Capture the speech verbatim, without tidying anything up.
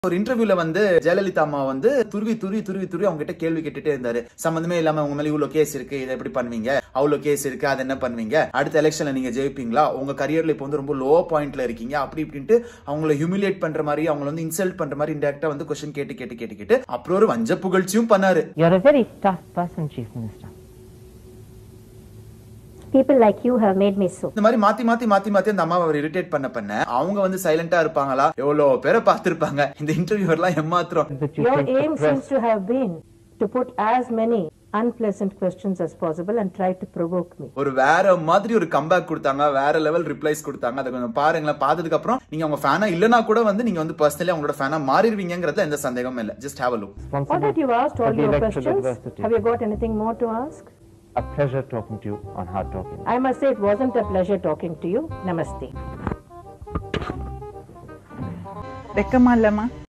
ஒரு இன்டர்வியூல வந்து ஜெயலலிதா அம்மா வந்து துருவி துருவி துருவி துருவி அவங்க கிட்ட கேள்வி கேட்டுட்டே இருந்தாரு. சம்பந்தமே இல்லாம உங்க மேல இவ்வளவு கேஸ் இருக்கு, இதை எப்படி பண்ணுவீங்க, அவ்வளவு கேஸ் இருக்கு, அதை என்ன பண்ணுவீங்க, அடுத்த எலெக்ஷன்ல நீங்க ஜெயிப்பீங்களா, உங்க கரியர்ல இப்போ வந்து ரொம்ப லோ பாயிண்ட்ல இருக்கீங்க, அப்படி இப்படின்ட்டு அவங்களை ஹியூமிலேட் பண்ற மாதிரி, அவங்களை வந்து இன்சல்ட் பண்ற மாதிரி இன்டெரக்டா வந்து கொஸ்டின் கேட்டு கேட்டு கேட்டு கேட்டு அப்புறம் ஒரு வஞ்ச புகழ்ச்சியும் பண்ணாரு. You are a very tough person, Chief Minister. People like you have made me so. இந்த மாதிரி மாத்தி மாத்தி மாத்தி மாத்தி அந்த அம்மாவை அவர் இரிட்டேட் பண்ண பண்ண அவங்க வந்து சைலண்டா இருப்பாங்களா? எவ்வளவு பேரை பார்த்திருப்பாங்க இந்த இன்டர்வியூவர்லாம் ஏமாத்துறோம். Your aim seems to have been to put as many unpleasant questions as possible and try to provoke me. ஒரு வேற மாதிரி ஒரு கம்பேக் கொடுத்தாங்க, வேற லெவல் ரிப்ளைஸ் கொடுத்தாங்க. அதை கொஞ்சம் பாருங்களேன். பார்த்ததுக்கு அப்புறம் நீங்க அவங்க ஃபேனா இல்லனா கூட வந்து நீங்க வந்து பர்சனலி அவங்களோட ஃபேனா மாறிடுவீங்கங்கறதுல எந்த சந்தேகமும் இல்ல. Just have a look. What did you ask all your questions? Have you got anything more to ask? A pleasure talking to you on Hard Talking. I must say it wasn't a pleasure talking to you. Namaste. Vekkama illama